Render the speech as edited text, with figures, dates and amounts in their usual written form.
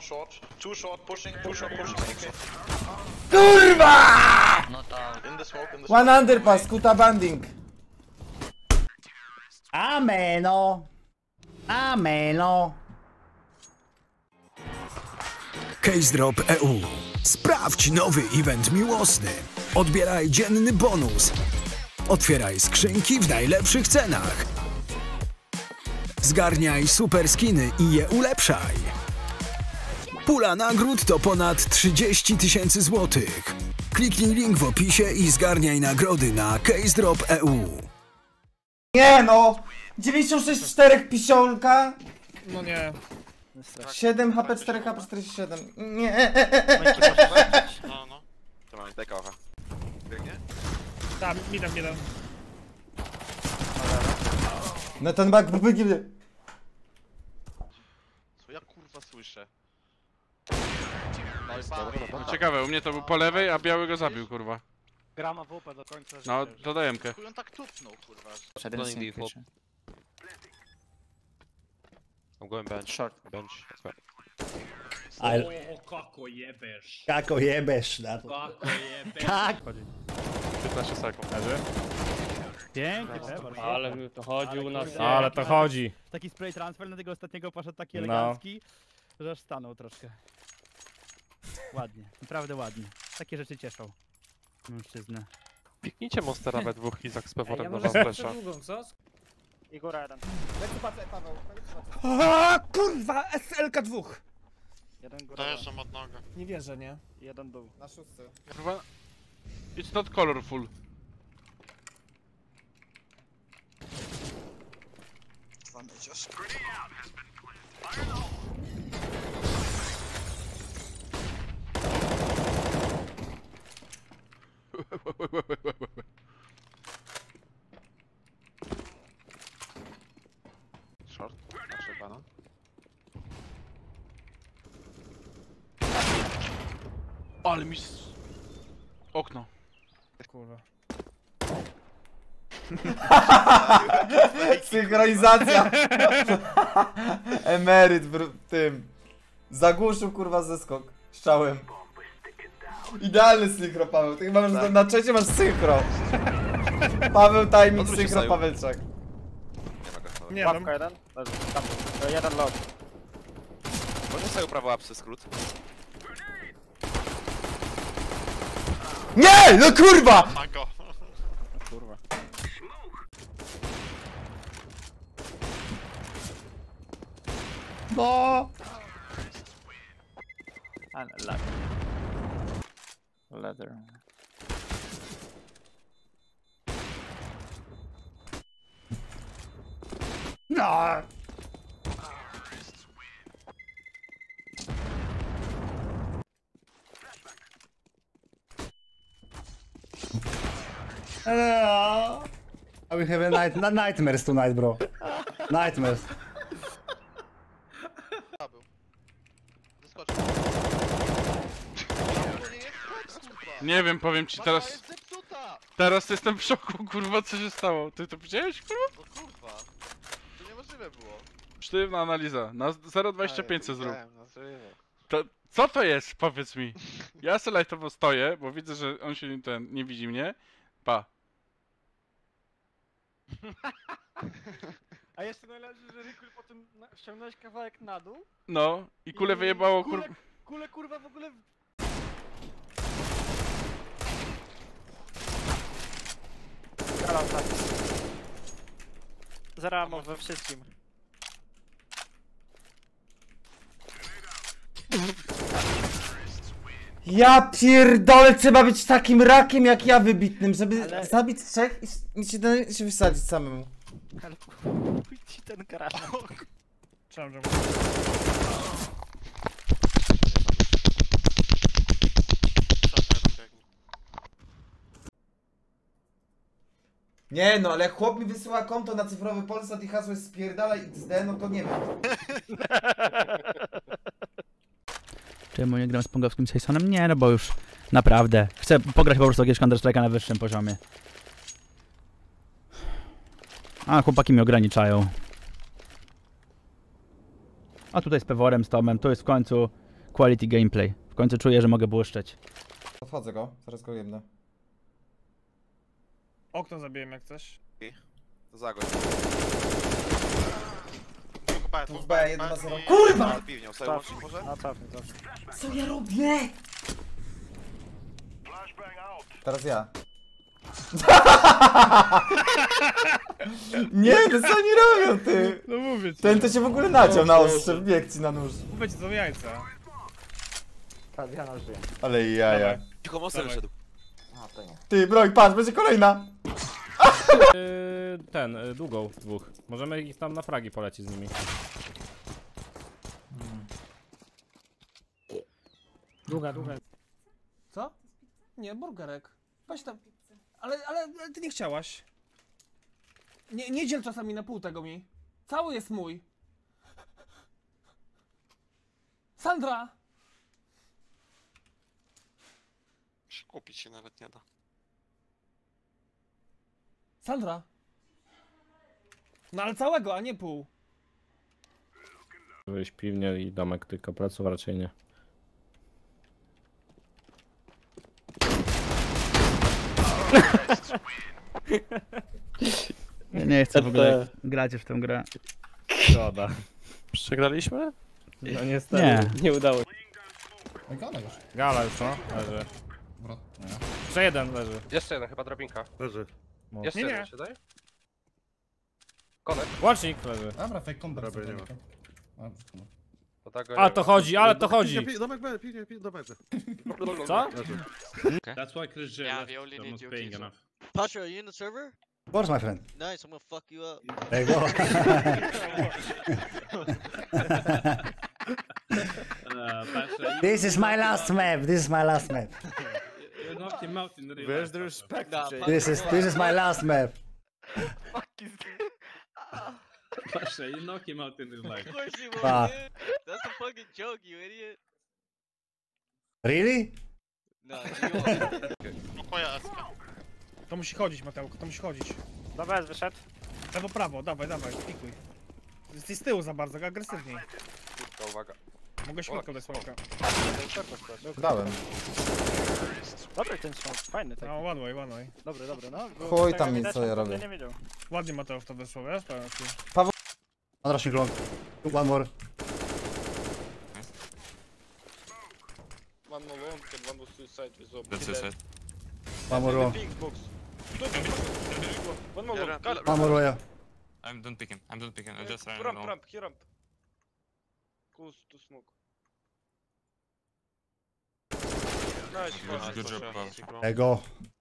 short. Two short pushing, AK. Kurwa! Not out. In the smoke, in the One smoke. underpass, kuta banding. Ameno. Ameno. CaseDrop EU. Sprawdź nowy event miłosny. Odbieraj dzienny bonus. Otwieraj skrzynki w najlepszych cenach. Zgarniaj super skiny i je ulepszaj. Pula nagród to ponad 30 000 złotych. Kliknij link w opisie i zgarniaj nagrody na CaseDrop EU. Nie no! 96 w 4 pisionka. No nie. 7 HP, 4 HP, 47. Nie. No, no. To mam take off. Biegnie? Tam, mi dam. No ten bak wyginie. Co ja kurwa słyszę? Ciekawe, u mnie to był po lewej, a biały go zabił, kurwa. Grama WP do końca. No, to dajemkę. Chuj on tak tupnął, kurwa. I'm going bench. Short. Bench. Kako jebesz. Kako jebesz na to. Kako jebesz. Kak. 15 sekund. Pięknie, Ale mi to chodzi u nas. Ale to chodzi. Taki spray transfer na tego ostatniego poszedł taki elegancki, że aż stanął troszkę. Ładnie, naprawdę ładnie. Takie rzeczy cieszą mężczyznę. Piknijcie monstera we dwóch Izak z peworem Ja na może flesza. długą, co? I góra jeden. Kurwa, SLK 2. Jeden góra. Dojeżdżam od noga. Nie wierzę, nie? Jeden dół. Na szóstce. Kurwa. It's not colorful. Short? Znaczy banan? Ale mi... Okno. Kurwa. Synchronizacja. Emeryt w tym. Zagłuszył kurwa zeskok. Strzałem. Idealny synchro, Paweł. Ty chyba masz na trzecie masz synchro. Paweł timing, Odwróć się, synchro, Saju. Pawełczak. Nie wiem. Łapka jeden. Leży. Tam. Jeden lot. Może sobie prawo apsy skrót. Nie! No kurwa! Manko. Kurwa. No! Ale lag. Leather. No! I will have a nightmares tonight, bro. Nightmares. Był. Zeskoczył. To nie jest tak, kurwa. Nie wiem, powiem ci Mapa teraz... jest zepsuta! Teraz jestem w szoku, kurwa, co się stało. Ty to widziałeś, kurwa? O kurwa. To niemożliwe było. Sztywna analiza. Na 0,25 co zrób. Widziałem, no serio. To, co to jest, powiedz mi? Ja se lightowo stoję, bo widzę, że on się nie widzi mnie. Pa. A jeszcze najlepsze, że Rikul potem ściągnąłeś kawałek na dół. No, i kulę wyjebało, Kule kurwa w ogóle... Zero ammo we wszystkim. Ja pierdolę, trzeba być takim rakiem jak ja wybitnym, żeby zabić trzech i się wysadzić samemu. Ale chuj ci ten granat. Trzymam, że... Nie no, ale jak chłop mi wysyła konto na cyfrowy Polsat i hasło jest spierdalaj XD, no to nie wiem. Czemu nie gram z pongowskim Sejsonem? Nie, no bo już naprawdę. Chcę pograć po prostu jakiegoś Counter-Strike'a na wyższym poziomie. A, chłopaki mnie ograniczają. A tutaj z Peworem, z Tomem, tu jest w końcu quality gameplay. W końcu czuję, że mogę błyszczeć. Odchodzę go, zaraz go jebnę. Okno zabiłem jak coś. To zagoń. Dwóch B, Dwóch B, 1 na 0. Kurwa! Piwnią sobie łącznik może? A cofnij, cofnij. Co ja robię? Teraz ja. Nie, to co oni robią, ty? No mówię ci. Ten to się w ogóle naciął na ostrze, wbiegł ci na nóż. Mówię ci, to jajca. Ale jaja. Cicho, monster wyszedł. Ty, broń, patrz, będzie kolejna. Długą dwóch. Możemy ich tam na fragi polecić z nimi. Długa. Co? Nie, burgerek. Weź tam. Ale ty nie chciałaś. Nie dziel czasami na pół tego mi. Cały jest mój. Sandra! Kupić się nawet nie da. Sandra! No ale całego, a nie pół. Wyjść piwnię i domek, tylko pleców raczej nie. Ja nie chcę w ogóle grać już w tę grę. Szkoda. Przegraliśmy? No niestety. Nie. Nie udało się. Gala już no, leży. Jeszcze jeden leży. Jeszcze jeden, chyba drabinka. Leży. Jeszcze Nie, jeden nie. się daje? Łącznik leży. Dobra, fake combo. Dobra, nie ma. A to chodzi, ale to chodzi. Domek B, piwnie, domek B. Co? That's why Chris Yeah, we only need you keys. Pasha, are you in the server? Of course, my friend. Nice, I'm gonna fuck you up. There you go. This is my last map. This is my last map. You knocked him out in the real Where's the respect? This is my last map. Pasha, you knock him out in real life. Of course you will, Fuck. dude. That's a fucking joke, you idiot. Really? No, you won't. To musi chodzić, Mateuko, to musi chodzić. Dobra, wyszedł. Lewo, prawo, dawaj, pikuj. Jesteś z tyłu za bardzo, agresywniej. Kurka, uwaga. Mogę środką dać smoka. Dałem. Dobry ten smok, fajny No, one way. Dobry, no. Chuj tam mi, co ja robię. Ładnie Mateusz to weszło, wiesz? Powiem ci. One rushing long. One more. One more long and one was suicide with Zob. One more long. Box. One more long. One more yeah. I'm done picking. I just ran Ramp, he ramp. Close to smoke. Nice, Good job, There you go.